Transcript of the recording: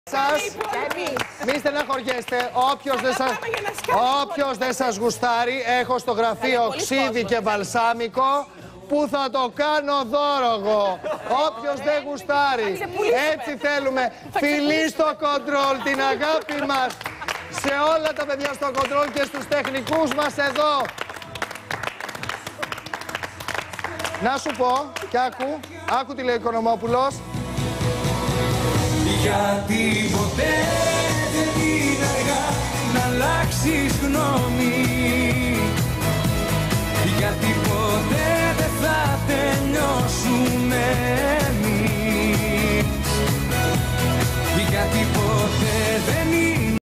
Μη στεναχωριέστε, όποιος δεν σας γουστάρει, έχω στο γραφείο ξύδι και βαλσάμικο που θα το κάνω δώρο εγώ. Όποιος δεν γουστάρει, έτσι θέλουμε. Φιλί στο κοντρόλ, την αγάπη μας σε όλα τα παιδιά στο κοντρόλ και στους τεχνικούς μας εδώ. Να σου πω, κι άκου τι λέει ο Οικονομόπουλος. Γιατί ποτέ δεν είναι αργά να αλλάξεις γνώμη.